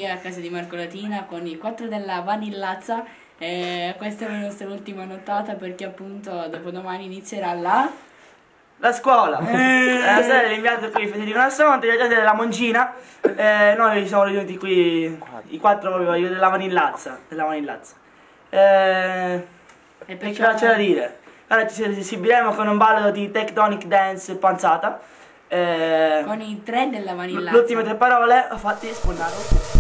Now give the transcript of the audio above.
a casa di Marco Latina con i 4 della Vanillazza. Questa è la nostra ultima nottata perché appunto dopodomani inizierà la scuola. La sera l'inviato qui Federico Nassonte, gli agenti della Moncina. Noi siamo venuti qui i 4 proprio io della Vanillazza. E che c'è da dire? Ora ci esibiremo con un ballo di Tectonic Dance Panzata. con i 3 della Vanillazza. Le ultime 3 parole ho fatti spuntare.